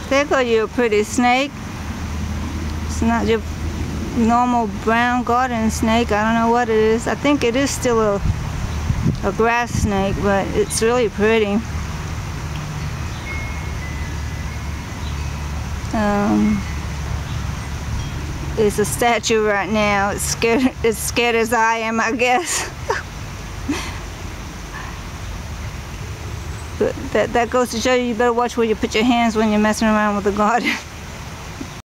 There go your pretty snake. It's not your normal brown garden snake. I don't know what it is. I think it is still a grass snake, but it's really pretty. It's a statue right now. It's scared as I am, I guess. But that goes to show you better watch where you put your hands when you're messing around with the garden.